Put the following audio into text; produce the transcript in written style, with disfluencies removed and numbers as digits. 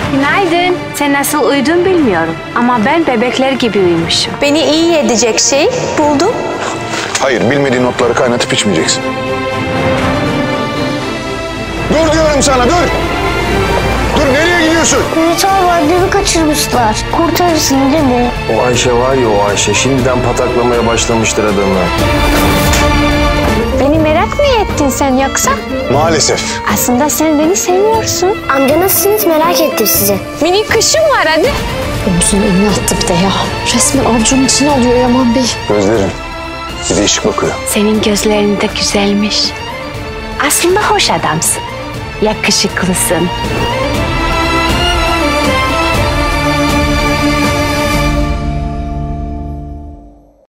Günaydın. Sen nasıl uyudun bilmiyorum ama ben bebekler gibi uyumuşum. Beni iyi edecek şey buldum. Hayır, bilmediğin notları kaynatıp içmeyeceksin. Dur diyorum sana, dur! Dur, nereye gidiyorsun? Ümit abi annemi kaçırmışlar. Kurtarırsın değil mi? O Ayşe var ya, o Ayşe şimdiden pataklamaya başlamıştır adamı. Beni merak mı ettin sen yoksa? Maalesef. Aslında sen beni seviyorsun. Amca nasılsınız merak ettim sizi. Minik kışım var hadi. Omzunu eline attı bir de ya. Resmen avucunun içine alıyor Yaman Bey. Gözlerin bir değişik bakıyor. Senin gözlerin de güzelmiş. Aslında hoş adamsın. Yakışıklısın.